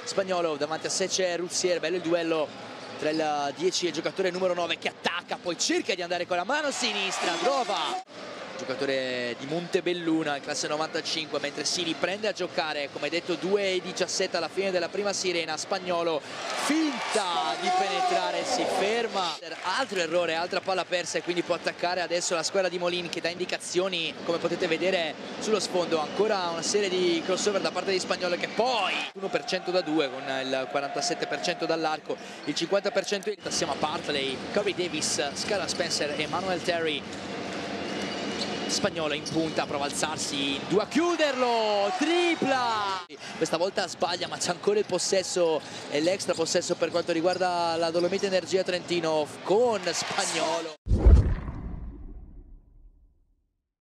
Spagnolo, davanti a sé c'è Ruzier, bello il duello tra il 10 e il giocatore numero 9 che attacca, poi cerca di andare con la mano sinistra, trova giocatore di Montebelluna, classe 95, mentre si riprende a giocare, come detto 2:17 alla fine della prima sirena. Spagnolo finta di penetrare, si ferma, altro errore, altra palla persa, e quindi può attaccare adesso la squadra di Molin, che dà indicazioni, come potete vedere sullo sfondo. Ancora una serie di crossover da parte di Spagnolo, che poi 1% da 2 con il 47% dall'arco, il 50%. Passiamo a Bartley, Corey Davis, Skylar Spencer e Manuel Terry. Spagnolo in punta, prova a alzarsi, 2 a chiuderlo, tripla! Questa volta sbaglia, ma c'è ancora il possesso e l'extra possesso per quanto riguarda la Dolomite Energia Trentino con Spagnolo.